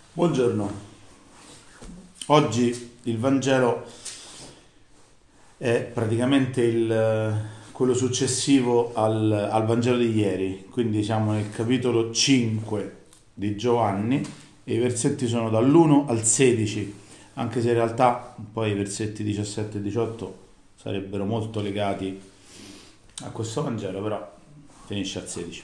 Buongiorno, oggi il Vangelo è praticamente quello successivo al Vangelo di ieri, quindi siamo nel capitolo 5 di Giovanni e i versetti sono dall'1 al 16, anche se in realtà poi i versetti 17 e 18 sarebbero molto legati a questo Vangelo, però finisce al 16.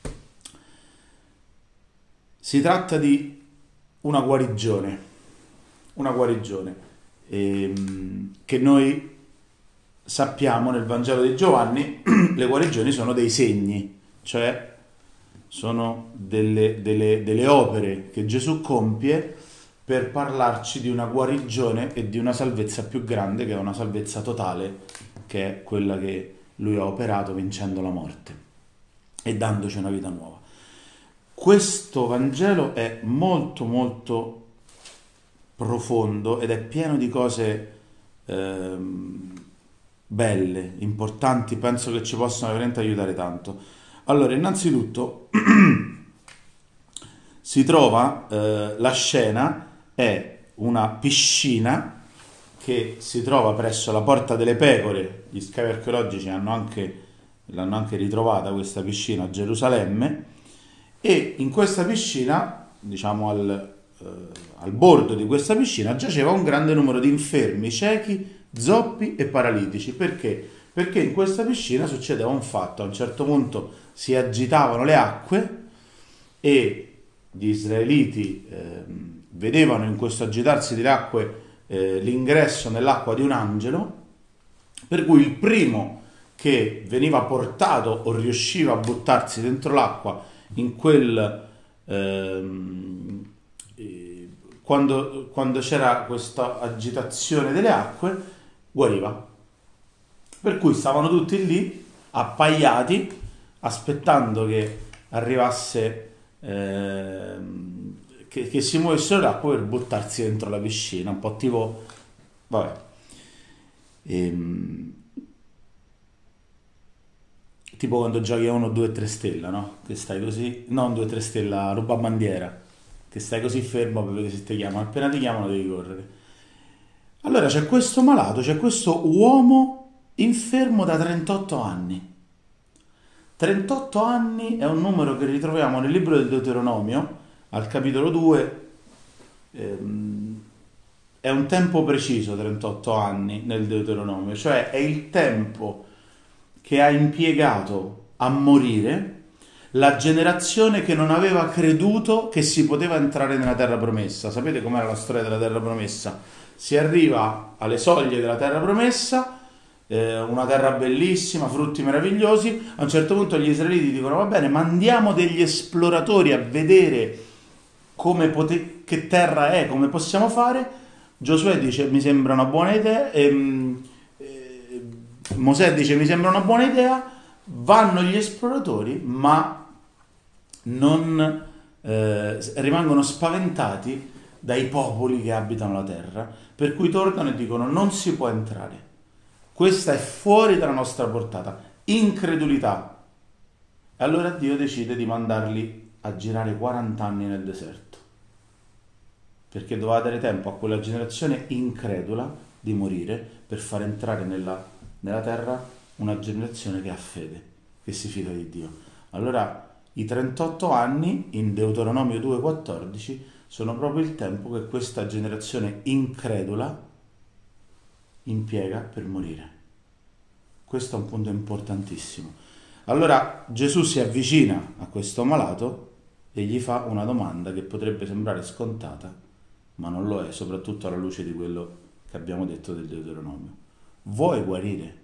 Si tratta di una guarigione che noi sappiamo nel Vangelo di Giovanni. Le guarigioni sono dei segni, cioè sono delle opere che Gesù compie per parlarci di una guarigione e di una salvezza più grande, che è una salvezza totale, che è quella che lui ha operato vincendo la morte e dandoci una vita nuova. Questo Vangelo è molto molto profondo ed è pieno di cose belle, importanti, penso che ci possano veramente aiutare tanto. Allora, innanzitutto si trova, la scena è una piscina che si trova presso la Porta delle Pecore. Gli scavi archeologici l'hanno anche ritrovata questa piscina a Gerusalemme. E in questa piscina, diciamo al bordo di questa piscina, giaceva un grande numero di infermi, ciechi, zoppi e paralitici. Perché? Perché in questa piscina succedeva un fatto: a un certo punto si agitavano le acque e gli israeliti vedevano in questo agitarsi delle acque l'ingresso nell'acqua di un angelo, per cui il primo che veniva portato o riusciva a buttarsi dentro l'acqua in quando c'era questa agitazione delle acque, guariva. Per cui stavano tutti lì appaiati aspettando che arrivasse, che si muovessero l'acqua per buttarsi dentro la piscina, un po' tipo, vabbè, tipo quando giochi a 1, 2, 3 stella, no? Che stai così, non 2, 3 stella, ruba bandiera, che stai così fermo per vedere se ti chiamano. Appena ti chiamano devi correre. Allora c'è questo malato, c'è questo uomo infermo da 38 anni. 38 anni è un numero che ritroviamo nel libro del Deuteronomio, al capitolo 2. È un tempo preciso, 38 anni nel Deuteronomio, cioè è il tempo che ha impiegato a morire la generazione che non aveva creduto che si poteva entrare nella terra promessa. Sapete com'era la storia della terra promessa? Si arriva alle soglie della terra promessa, una terra bellissima, frutti meravigliosi. A un certo punto gli israeliti dicono: va bene, mandiamo degli esploratori a vedere che terra è, come possiamo fare. Giosuè dice: mi sembra una buona idea. Mosè dice: mi sembra una buona idea. Vanno gli esploratori, ma non rimangono spaventati dai popoli che abitano la terra, per cui tornano e dicono: non si può entrare, questa è fuori dalla nostra portata. Incredulità. E allora Dio decide di mandarli a girare 40 anni nel deserto, perché doveva dare tempo a quella generazione incredula di morire per far entrare nella terra una generazione che ha fede, che si fida di Dio. Allora i 38 anni in Deuteronomio 2,14 sono proprio il tempo che questa generazione incredula impiega per morire. Questo è un punto importantissimo. Allora Gesù si avvicina a questo malato e gli fa una domanda che potrebbe sembrare scontata, ma non lo è, soprattutto alla luce di quello che abbiamo detto del Deuteronomio. Vuoi guarire?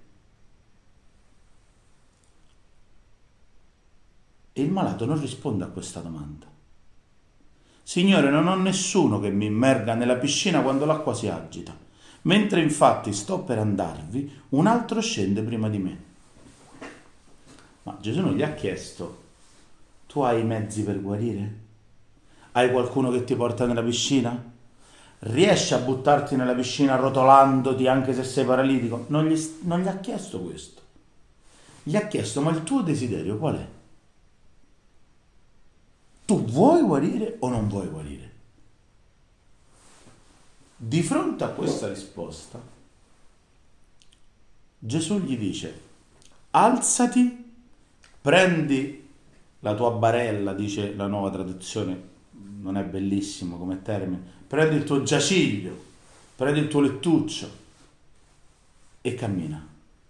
E il malato non risponde a questa domanda. Signore, non ho nessuno che mi immerga nella piscina quando l'acqua si agita. Mentre infatti sto per andarvi, un altro scende prima di me. Ma Gesù non gli ha chiesto: tu hai i mezzi per guarire? Hai qualcuno che ti porta nella piscina? Riesci a buttarti nella piscina rotolandoti anche se sei paralitico? Non gli ha chiesto questo. Gli ha chiesto: ma il tuo desiderio qual è? Tu vuoi guarire o non vuoi guarire? Di fronte a questa risposta, Gesù gli dice: alzati, prendi la tua barella, dice la Nuova Traduzione, non è bellissimo come termine, prendi il tuo giaciglio, prendi il tuo lettuccio e cammina.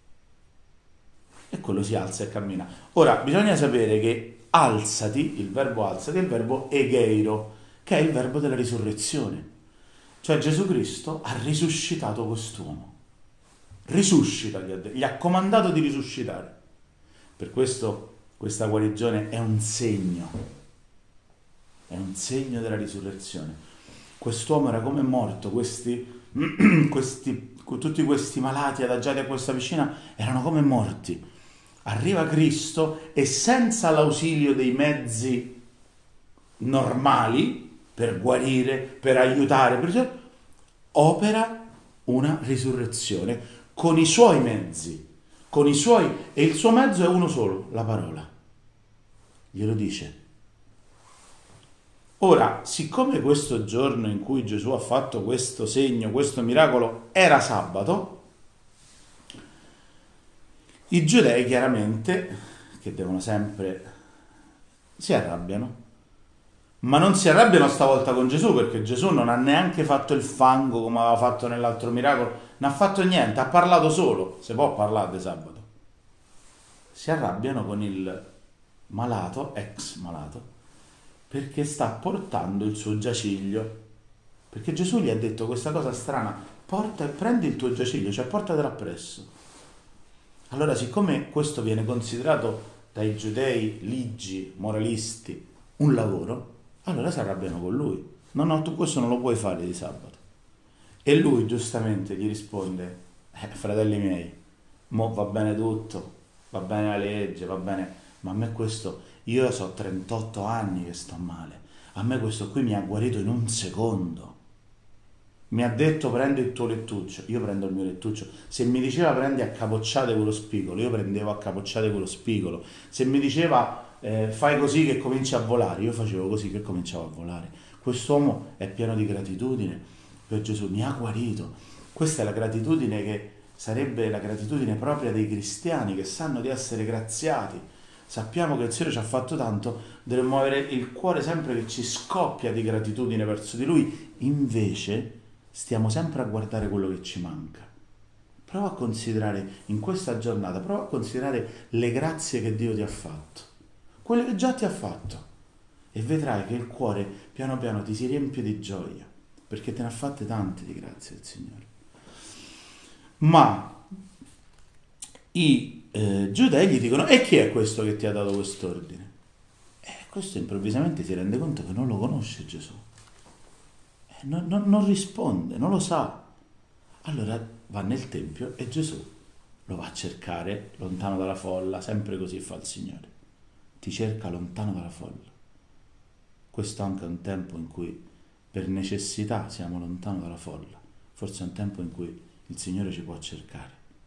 E quello si alza e cammina. Ora, bisogna sapere che alzati, il verbo alzati, è il verbo egeiro, che è il verbo della risurrezione. Cioè Gesù Cristo ha risuscitato quest'uomo. Risuscita, gli ha comandato di risuscitare. Per questo questa guarigione è un segno della risurrezione. Quest'uomo era come morto, tutti questi malati adagiati a questa piscina erano come morti. Arriva Cristo e senza l'ausilio dei mezzi normali per guarire, per aiutare, opera una risurrezione con i suoi mezzi, e il suo mezzo è uno solo, la parola. Glielo dice. Ora, siccome questo giorno in cui Gesù ha fatto questo segno, questo miracolo, era sabato, i giudei chiaramente, che devono sempre, si arrabbiano, ma non si arrabbiano stavolta con Gesù, perché Gesù non ha neanche fatto il fango come aveva fatto nell'altro miracolo, non ha fatto niente, ha parlato solo, si può parlare di sabato. Si arrabbiano con il malato, ex malato, perché sta portando il suo giaciglio, perché Gesù gli ha detto questa cosa strana: prendi il tuo giaciglio, cioè portatelo appresso. Allora, siccome questo viene considerato dai giudei ligi, moralisti, un lavoro, allora si arrabbiano con lui. No, tu questo non lo puoi fare di sabato. E lui giustamente gli risponde: fratelli miei, mo va bene tutto, va bene la legge, va bene, ma a me questo, io so 38 anni che sto male, a me questo qui mi ha guarito in un secondo. Mi ha detto prendi il tuo lettuccio, io prendo il mio lettuccio. Se mi diceva prendi a capocciate quello spigolo, io prendevo a capocciate quello spigolo. Se mi diceva fai così che cominci a volare, io facevo così che cominciavo a volare. Quest'uomo è pieno di gratitudine per Gesù, mi ha guarito. Questa è la gratitudine che sarebbe la gratitudine propria dei cristiani, che sanno di essere graziati. Sappiamo che il Signore ci ha fatto tanto, dovremmo avere il cuore sempre che ci scoppia di gratitudine verso di Lui. Invece stiamo sempre a guardare quello che ci manca. Prova a considerare in questa giornata, prova a considerare le grazie che Dio ti ha fatto, quelle che già ti ha fatto, e vedrai che il cuore piano piano ti si riempie di gioia, perché te ne ha fatte tante di grazie il Signore. Ma i giudei gli dicono: e chi è questo che ti ha dato quest'ordine? E questo improvvisamente si rende conto che non lo conosce Gesù. Non risponde, non lo sa. Allora va nel Tempio e Gesù lo va a cercare lontano dalla folla, sempre così fa il Signore. Ti cerca lontano dalla folla. Questo anche è un tempo in cui per necessità siamo lontano dalla folla. Forse è un tempo in cui il Signore ci può cercare.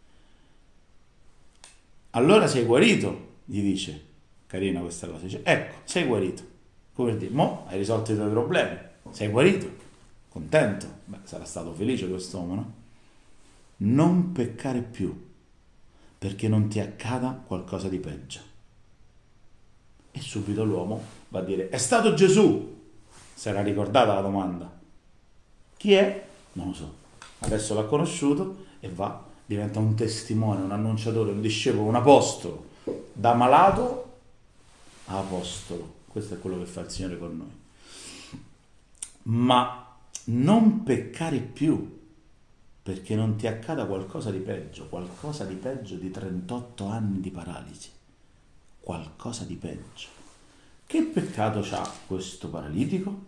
Allora sei guarito, gli dice. Carina questa cosa. Dice, ecco, sei guarito. Come per dire, mo hai risolto i tuoi problemi, sei guarito. Contento? Beh, sarà stato felice quest'uomo, no? Non peccare più, perché non ti accada qualcosa di peggio. E subito l'uomo va a dire: è stato Gesù. Si era ricordata la domanda. Chi è? Non lo so. Adesso l'ha conosciuto e diventa un testimone, un annunciatore, un discepolo, un apostolo. Da malato a apostolo. Questo è quello che fa il Signore con noi. Ma non peccare più, perché non ti accada qualcosa di peggio di 38 anni di paralisi, qualcosa di peggio. Che peccato c'ha questo paralitico?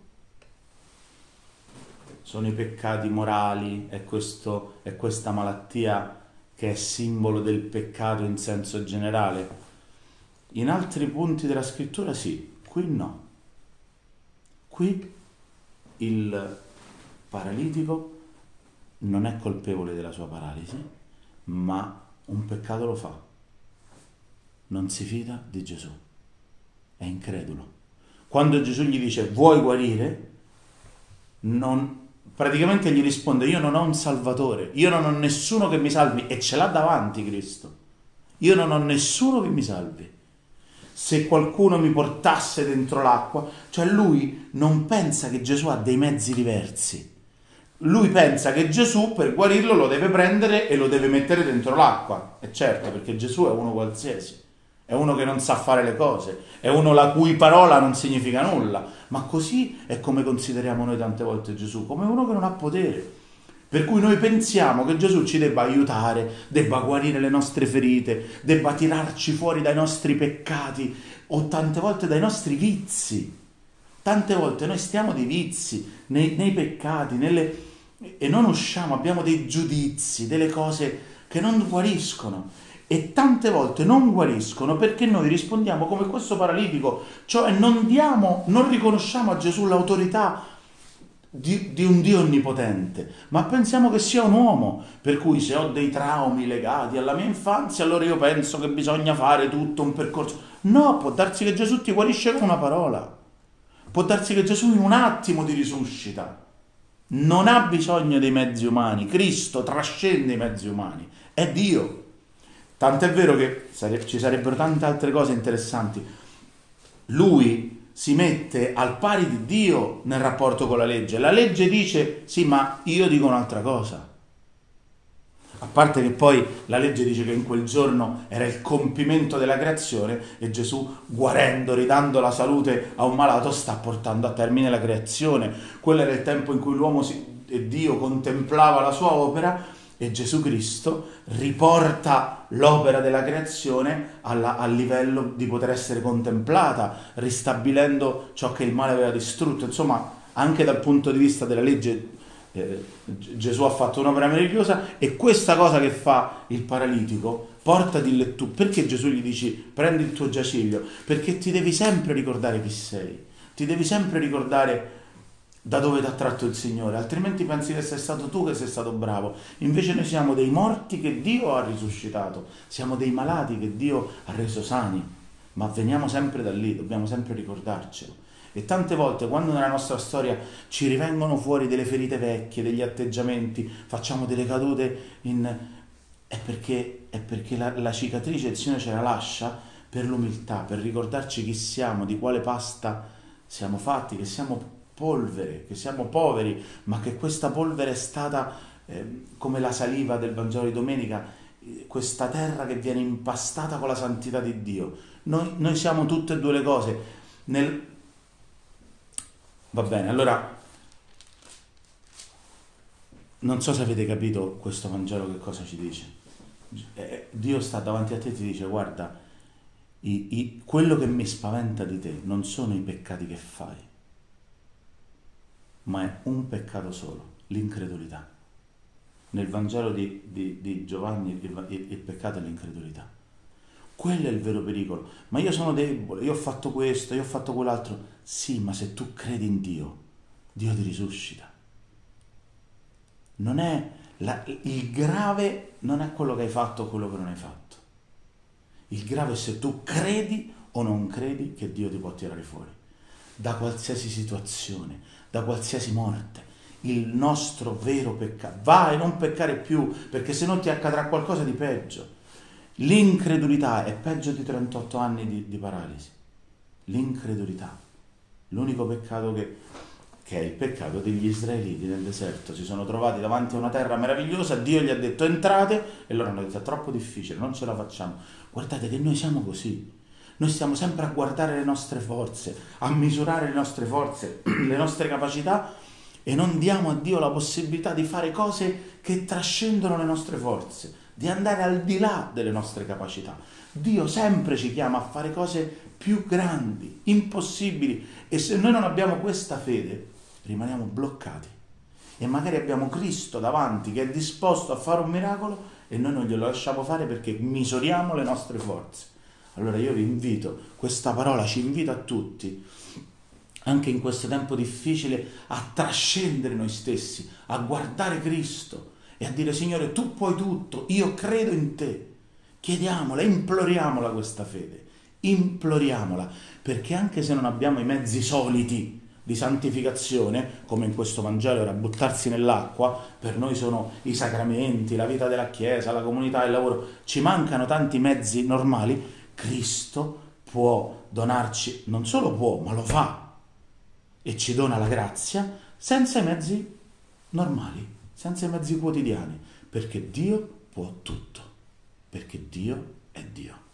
Sono i peccati morali, è questa malattia che è simbolo del peccato in senso generale? In altri punti della scrittura sì, qui no. Qui il paralitico non è colpevole della sua paralisi, ma un peccato lo fa. Non si fida di Gesù, è incredulo. Quando Gesù gli dice vuoi guarire, non praticamente gli risponde: io non ho un salvatore, io non ho nessuno che mi salvi, e ce l'ha davanti Cristo. Io non ho nessuno che mi salvi. Se qualcuno mi portasse dentro l'acqua, cioè lui non pensa che Gesù ha dei mezzi diversi. Lui pensa che Gesù per guarirlo lo deve prendere e lo deve mettere dentro l'acqua. E certo, perché Gesù è uno qualsiasi, è uno che non sa fare le cose, è uno la cui parola non significa nulla. Ma così è come consideriamo noi tante volte Gesù, come uno che non ha potere. Per cui noi pensiamo che Gesù ci debba aiutare, debba guarire le nostre ferite, debba tirarci fuori dai nostri peccati o tante volte dai nostri vizi. Tante volte noi stiamo dei vizi, nei peccati, e non usciamo, abbiamo dei giudizi, delle cose che non guariscono. E tante volte non guariscono perché noi rispondiamo come questo paralitico, cioè non riconosciamo a Gesù l'autorità di un Dio onnipotente, ma pensiamo che sia un uomo, per cui se ho dei traumi legati alla mia infanzia, allora io penso che bisogna fare tutto un percorso. No, può darsi che Gesù ti guarisce con una parola, può darsi che Gesù in un attimo ti risuscita, non ha bisogno dei mezzi umani, Cristo trascende i mezzi umani, è Dio. Tant'è vero che ci sarebbero tante altre cose interessanti. Lui si mette al pari di Dio nel rapporto con la legge. La legge dice sì, ma io dico un'altra cosa. A parte che poi la legge dice che in quel giorno era il compimento della creazione e Gesù, guarendo, ridando la salute a un malato, sta portando a termine la creazione. Quello era il tempo in cui l'uomo e Dio contemplava la sua opera, e Gesù Cristo riporta l'opera della creazione al livello di poter essere contemplata, ristabilendo ciò che il male aveva distrutto. Insomma, anche dal punto di vista della legge, Gesù ha fatto un'opera meravigliosa, e questa cosa che fa il paralitico, portati il tu. Perché Gesù gli dici prendi il tuo giaciglio? Perché ti devi sempre ricordare chi sei, ti devi sempre ricordare da dove ti ha tratto il Signore, altrimenti pensi che sei stato tu che sei stato bravo. Invece noi siamo dei morti che Dio ha risuscitato, siamo dei malati che Dio ha reso sani, ma veniamo sempre da lì, dobbiamo sempre ricordarcelo. E tante volte quando nella nostra storia ci rivengono fuori delle ferite vecchie, degli atteggiamenti, facciamo delle cadute è perché la cicatrice il Signore ce la lascia per l'umiltà, per ricordarci chi siamo, di quale pasta siamo fatti, che siamo polvere, che siamo poveri, ma che questa polvere è stata come la saliva del Vangelo di domenica, questa terra che viene impastata con la santità di Dio. Noi siamo tutte e due le cose. Va bene, allora non so se avete capito questo Vangelo che cosa ci dice. Dio sta davanti a te e ti dice: guarda, quello che mi spaventa di te non sono i peccati che fai, ma è un peccato solo, l'incredulità. Nel Vangelo di Giovanni il peccato è l'incredulità. Quello è il vero pericolo. Ma io sono debole, io ho fatto questo, io ho fatto quell'altro. Sì, ma se tu credi in Dio, Dio ti risuscita. Il grave non è quello che hai fatto o quello che non hai fatto. Il grave è se tu credi o non credi che Dio ti può tirare fuori da qualsiasi situazione, da qualsiasi morte. Il nostro vero peccato, vai, non peccare più, perché se no ti accadrà qualcosa di peggio. L'incredulità è peggio di 38 anni di paralisi. L'incredulità, l'unico peccato che è il peccato degli israeliti nel deserto. Si sono trovati davanti a una terra meravigliosa, Dio gli ha detto entrate, e loro hanno detto è troppo difficile, non ce la facciamo. Guardate che noi siamo così. Noi stiamo sempre a guardare le nostre forze, a misurare le nostre forze, le nostre capacità, e non diamo a Dio la possibilità di fare cose che trascendono le nostre forze, di andare al di là delle nostre capacità. Dio sempre ci chiama a fare cose più grandi, impossibili, e se noi non abbiamo questa fede, rimaniamo bloccati. E magari abbiamo Cristo davanti che è disposto a fare un miracolo e noi non glielo lasciamo fare perché misuriamo le nostre forze. Allora io vi invito, questa parola ci invita a tutti, anche in questo tempo difficile, a trascendere noi stessi, a guardare Cristo e a dire: Signore, tu puoi tutto, io credo in te. Chiediamola, imploriamola questa fede, imploriamola, perché anche se non abbiamo i mezzi soliti di santificazione, come in questo Vangelo era buttarsi nell'acqua, per noi sono i sacramenti, la vita della Chiesa, la comunità, il lavoro, ci mancano tanti mezzi normali, Cristo può donarci, non solo può, ma lo fa, e ci dona la grazia senza i mezzi normali, senza i mezzi quotidiani, perché Dio può tutto, perché Dio è Dio.